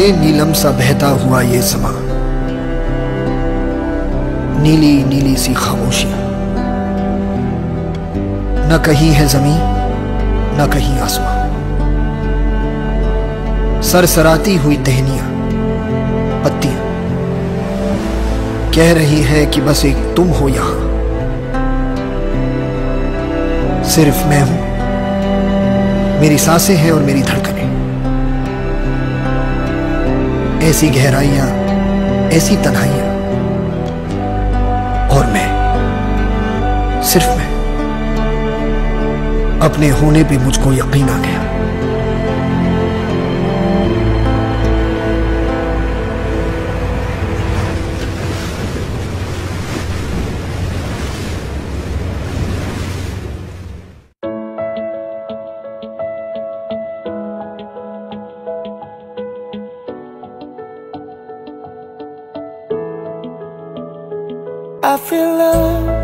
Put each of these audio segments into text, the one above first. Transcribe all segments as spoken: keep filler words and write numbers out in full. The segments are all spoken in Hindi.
नीलम सा बहता हुआ ये समा, नीली नीली सी खामोशियां, न कहीं है जमीन न कहीं आसमां, सरसराती हुई टहनियां पत्तियां कह रही है कि बस एक तुम हो यहां, सिर्फ मैं हूं, मेरी सांसें हैं और मेरी धड़कनें, ऐसी गहराइयां, ऐसी तन्हाइयां, और मैं, सिर्फ मैं। अपने होने पे मुझको यकीन आ गया। I feel love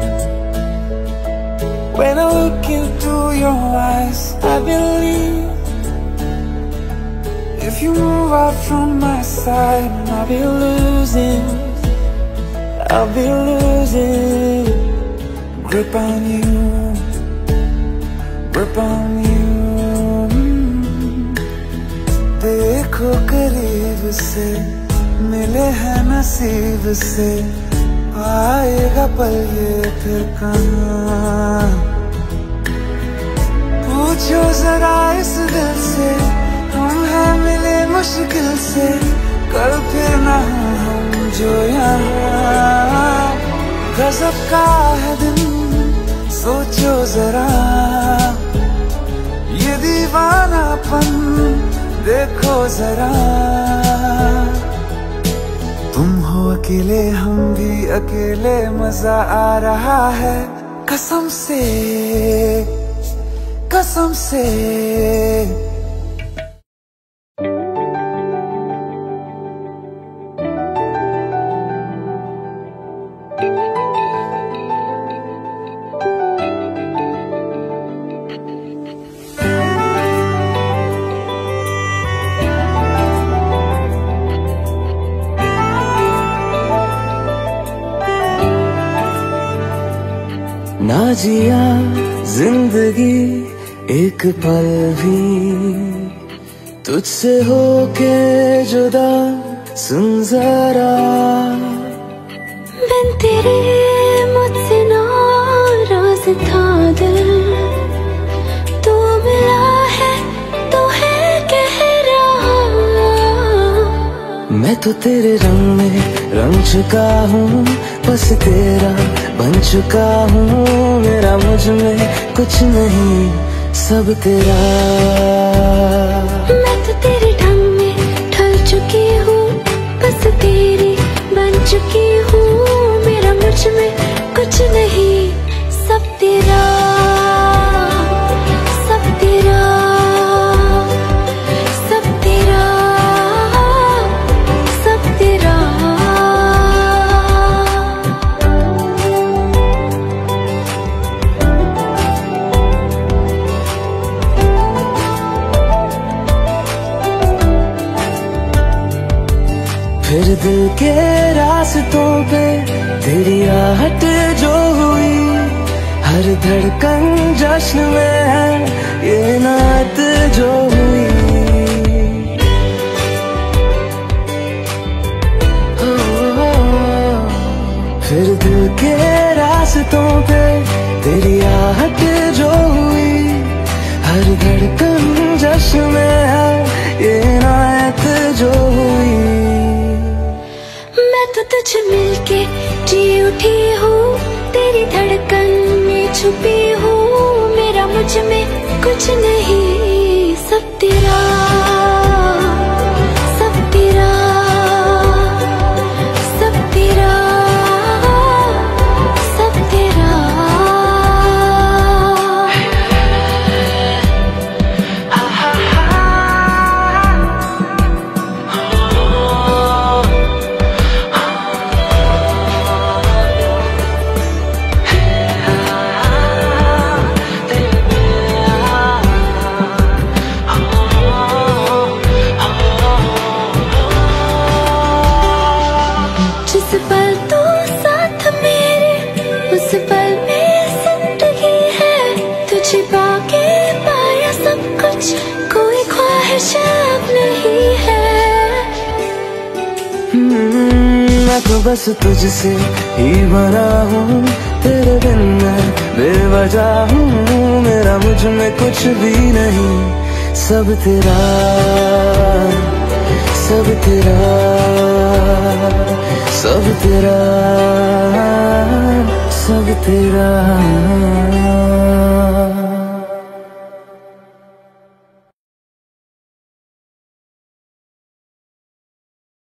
when I look into your eyes. I believe if you move out from my side, I'll be losing, I'll be losing grip on you, grip on you. देखो करीब से, मिले हैं नसीब से, आएगा पल ये फिर कहाँ। पूछो जरा इस दिल से, हम हैं मिले मुश्किल से, कल फिर ना हम जो यहाँ। गजब का है दिन, सोचो जरा, ये दीवानापन देखो जरा। तुम हो अकेले, हम भी अकेले, मजा आ रहा है कसम से, कसम से। ना जिया जिंदगी एक पल भी, तुझसे होके जुदा सुन जरा। बिन तेरे मुझसे नाराज था दिल, तू मिला है तो है कह रहा। मैं तो तेरे रंग में रंग चुका हूँ, बस तेरा बन चुका हूँ। मेरा मुझ में कुछ नहीं, सब तेरा। मैं तो तेरे ढंग में ढल चुकी हूँ, बस तेरी बन चुकी हूँ। मेरा मुझ में कुछ नहीं, सब तेरा, सब तेरा, सब तेरा, सब तेरा। फिर दिल के रास्तों पे तेरी आहट जो हुई, हर धड़कन जश्न में है ये नात जो हुई। ओ, ओ, ओ, फिर दिल के रास्तों पे तेरी आहट जो हुई, हर धड़कन जश्न में है ये नात जो हुई। मैं तो तुझे मिलके जी उठी हूँ, तेरी धड़कन में छुपी हूँ। मेरा मुझ में कुछ नहीं, सब तेरा, सब तेरा, सब तेरा, सब तेरा। Oh पल में जिंदगी है, तुझे पाके पाया सब कुछ, कोई ख्वाहिश अब नहीं है। मैं तो बस तुझसे ही बना हूँ, तेरे बिन मैं बेवजह हूँ, मेरा मुझ में कुछ भी नहीं, सब तेरा सब तेरा सब तेरा सब तेरा।